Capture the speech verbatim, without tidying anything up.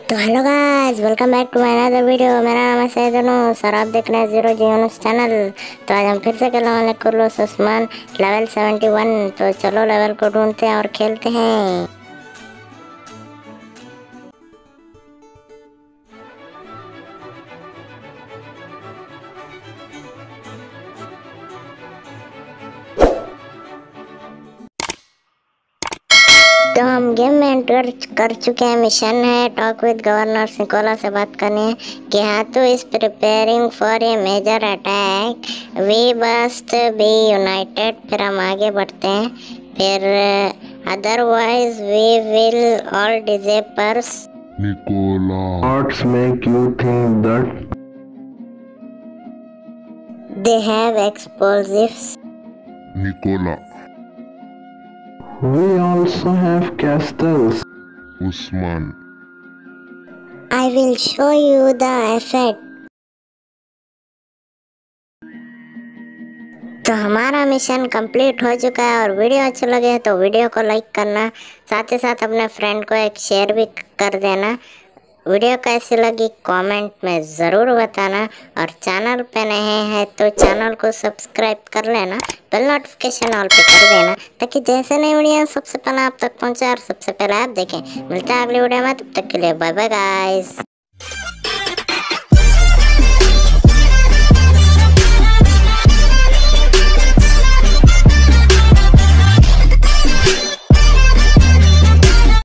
तो hello guys, welcome back to my another video. मेरा नाम है सैदनुस और आप देख रहे हैं जीरो जीनस चैनल। तो आज हम फिर से खेलने वाले Kurulus Usman level seventy one. तो चलो लेवल को ढूंढते हैं और खेलते हैं। तो हम गेम में एंटर कर चुके हैं। मिशन है टॉक विद गवर्नर निकोला से बात करनी है कि Hathu is preparing for a major attack, we must be united. फिर हम आगे बढ़ते हैं। फिर otherwise we will all disappears. Nicola, what make you think that? They have explosives. Nicola, We also have castles. Usman, I will show you the effect. तो हमारा mission complete हो चुका है और वीडियो अच्छा लगे तो वीडियो को लाइक करना, साथ ही साथ अपने फ्रेंड को एक शेयर भी कर देना। वीडियो कैसी लगी कमेंट में ज़रूर बताना और चैनल पे नए हैं तो चैनल को सब्सक्राइब कर लेना, बेल नोटिफिकेशन ऑल पे कर देना ताकि जैसे नई वीडियो सबसे पहले आप तक पहुंचे और सबसे पहले आप देखें। मिलते हैं अगली वीडियो में, तब तक के लिए बाय बाय गाइस।